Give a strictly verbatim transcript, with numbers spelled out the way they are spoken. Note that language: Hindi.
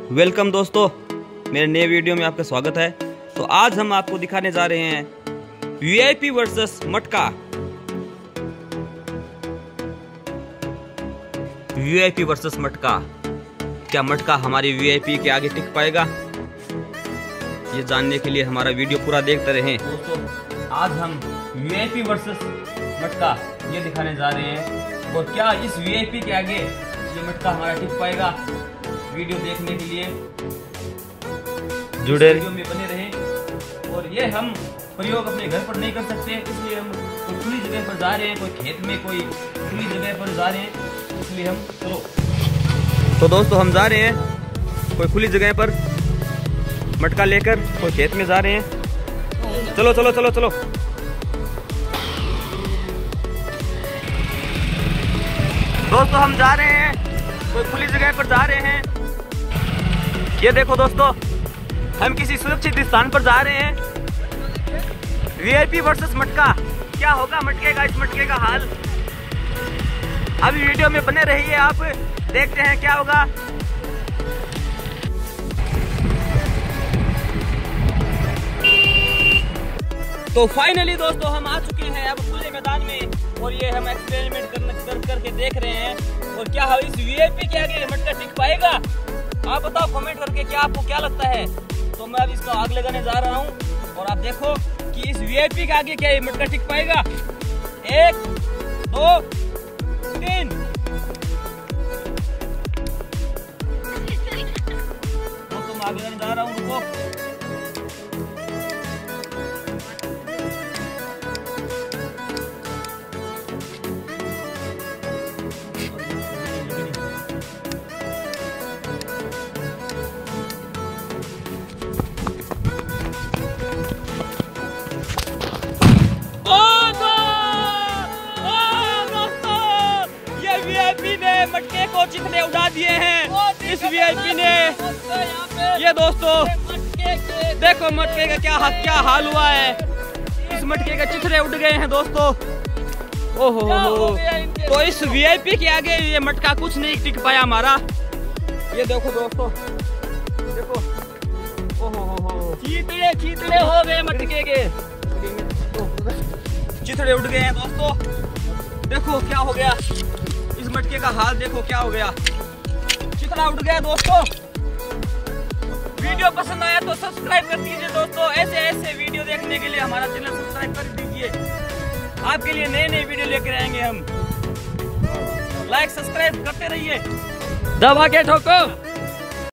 वेलकम दोस्तों, मेरे नए वीडियो में आपका स्वागत है। तो आज हम आपको दिखाने जा रहे हैं वीआईपी वर्सेस मटका। वीआईपी वर्सेस मटका, क्या मटका हमारी वीआईपी के आगे टिक पाएगा? ये जानने के लिए हमारा वीडियो पूरा देखते रहें। दोस्तों, आज हम वीआईपी वर्सेस मटका ये दिखाने जा रहे हैं, और क्या इस वीआईपी के आगे ये मटका हमारा टिक पाएगा। वीडियो देखने के लिए जुड़े वीडियो में बने रहें। और ये हम प्रयोग अपने घर पर नहीं कर सकते, इसलिए हम कोई खुली जगह पर जा रहे हैं, कोई खेत में, कोई खुली जगह पर जा रहे हैं, इसलिए हम चलो। तो दोस्तों, हम जा रहे हैं कोई खुली जगह पर मटका लेकर, कोई खेत में जा रहे हैं। चलो चलो चलो चलो। दोस्तों, हम जा रहे हैं कोई खुली जगह पर जा रहे हैं। ये देखो दोस्तों, हम किसी सुरक्षित स्थान पर जा रहे हैं। वीआईपी वर्सेस मटका, क्या होगा मटके का, इस मटके का हाल। अभी वीडियो में बने रहिए, आप देखते हैं क्या होगा। तो फाइनली दोस्तों, हम आ चुके हैं अब खुले मैदान में, और ये हम एक्सपेरिमेंट कर कर करके देख रहे हैं। और क्या इस वीआईपी के आगे मटका टिक पाएगा? आप बताओ कमेंट करके, क्या आपको क्या लगता है। तो मैं अब इसका आग लगाने जा रहा हूँ, और आप देखो कि इस वीआईपी के आगे क्या ये मटका टिक पाएगा। एक, दो, तीन। दोस्तों, मैं आग लगाने जा रहा हूँ, रुको। वीआईपी ने मटके को चिथड़े उड़ा दिए हैं। इस वीआईपी ने, ये दोस्तों देखो मटके का क्या क्या हाल हुआ है। इस मटके के चिथड़े उड़ गए हैं दोस्तों। ओहो हो, तो इस वीआईपी के आगे ये मटका कुछ नहीं टिक पाया हमारा। ये देखो दोस्तों, देखो, ओहो हो, चिथड़े चिथड़े हो गए मटके के, चिथड़े उड़ गए हैं दोस्तों। देखो क्या हो गया, इस मटके का हाल देखो क्या हो गया, चिथड़ा उड़ गया दोस्तों। वीडियो पसंद आया तो सब्सक्राइब कर दीजिए दोस्तों। ऐसे ऐसे वीडियो देखने के लिए हमारा चैनल सब्सक्राइब कर दीजिए। आपके लिए नए नए वीडियो लेकर आएंगे हम। लाइक सब्सक्राइब करते रहिए, दबा के ठोको।